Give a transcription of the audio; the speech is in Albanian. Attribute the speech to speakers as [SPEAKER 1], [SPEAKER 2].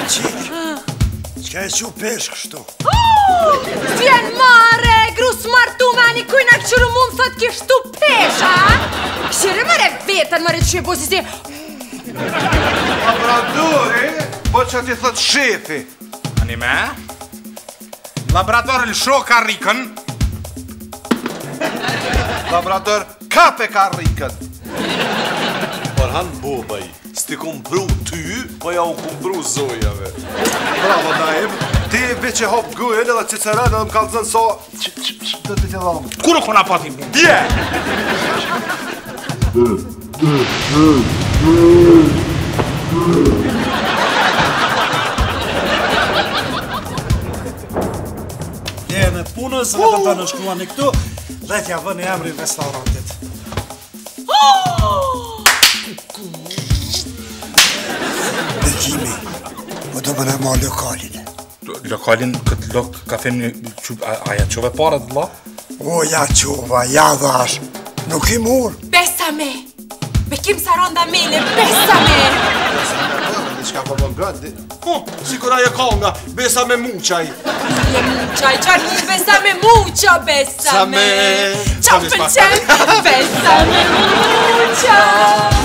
[SPEAKER 1] Qka e që pesh kështu?
[SPEAKER 2] Vjen mare, grus martumani kujna këqyru mu më thot kishtu pesha. Këshire mare vetën mare që e bosi si.
[SPEAKER 3] Labradori, po që ti thot shefi.
[SPEAKER 4] Anime? Labrador lësho karrikën.
[SPEAKER 3] Labrador kape karrikën.
[SPEAKER 5] Orhan Bobaj, s'ti kum bru ty, po ja u kum bru zojave.
[SPEAKER 3] Bravo, Naim. Ti veç e hop gujën edhe Ciceran edhe më kalëzën so... Do të të dhamë.
[SPEAKER 4] Kuro kona pati?
[SPEAKER 3] Bje!
[SPEAKER 1] Jene punës, dhe të në shkruani këtu, dhe t'ja vëni emri restorantit. Begjimi, po do më në ma lokalin.
[SPEAKER 4] Lokalin këtë lok kafe një... Aja qove pare të la?
[SPEAKER 1] O, ja qova, ja dhash, nuk i mur.
[SPEAKER 2] Besame, bekim sa ronda mele, besame.
[SPEAKER 3] Shka po më gëndi? Sikur ajo konga, besa me muqaj.
[SPEAKER 2] Je muqaj, qar mu besame muqa, besame. Qa pëlqen, besame muqa.